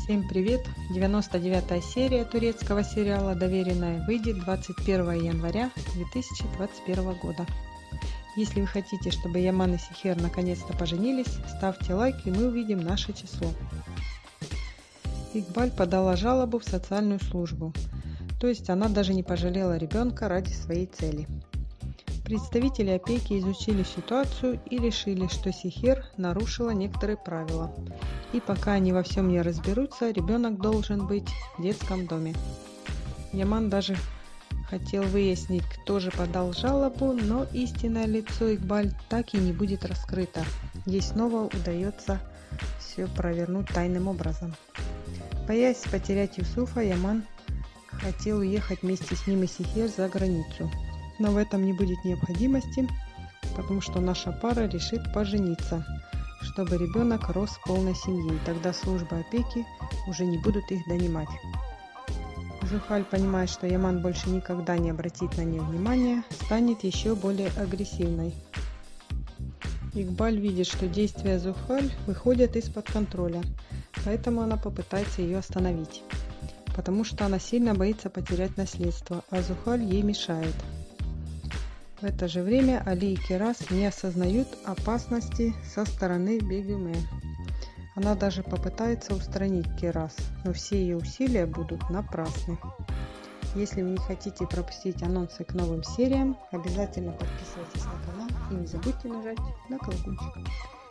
Всем привет! 99-я серия турецкого сериала «Доверенная» выйдет 21 января 2021 года. Если вы хотите, чтобы Яман и Сихер наконец-то поженились, ставьте лайк, и мы увидим наше число. Игбаль подала жалобу в социальную службу, то есть она даже не пожалела ребенка ради своей цели. Представители опеки изучили ситуацию и решили, что Сихер нарушила некоторые правила. И пока они во всем не разберутся, ребенок должен быть в детском доме. Яман даже хотел выяснить, кто же подал жалобу, но истинное лицо Игбаль так и не будет раскрыто. Ей снова удается все провернуть тайным образом. Боясь потерять Юсуфа, Яман хотел уехать вместе с ним и Сихер за границу. Но в этом не будет необходимости, потому что наша пара решит пожениться, чтобы ребенок рос в полной семье, и тогда службы опеки уже не будут их донимать. Зухаль, понимая, что Яман больше никогда не обратит на нее внимания, станет еще более агрессивной. Игбаль видит, что действия Зухаль выходят из-под контроля, поэтому она попытается ее остановить, потому что она сильно боится потерять наследство, а Зухаль ей мешает. В это же время Али и Кирас не осознают опасности со стороны Бегюме. Она даже попытается устранить Кирас, но все ее усилия будут напрасны. Если вы не хотите пропустить анонсы к новым сериям, обязательно подписывайтесь на канал и не забудьте нажать на колокольчик.